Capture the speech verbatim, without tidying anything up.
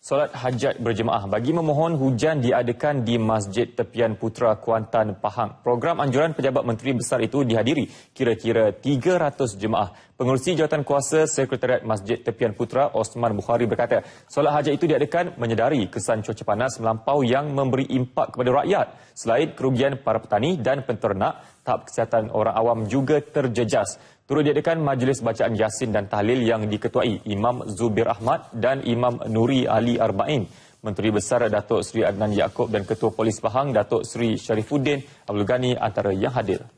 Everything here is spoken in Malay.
Solat hajat berjemaah bagi memohon hujan diadakan di Masjid Tepian Putra Kuantan, Pahang. Program anjuran pejabat menteri besar itu dihadiri kira-kira tiga ratus jemaah. Pengerusi jawatan kuasa Sekretariat Masjid Tepian Putra, Osman Bukhari berkata, solat hajat itu diadakan menyedari kesan cuaca panas melampau yang memberi impak kepada rakyat. Selain kerugian para petani dan penternak, tahap kesihatan orang awam juga terjejas. Turut diadakan majlis bacaan Yasin dan Tahlil yang diketuai Imam Zubir Ahmad dan Imam Nuri Ali Arba'in. Menteri Besar Datuk Seri Adnan Yaakob dan Ketua Polis Pahang Datuk Seri Sharifuddin Abdul Ghani antara yang hadir.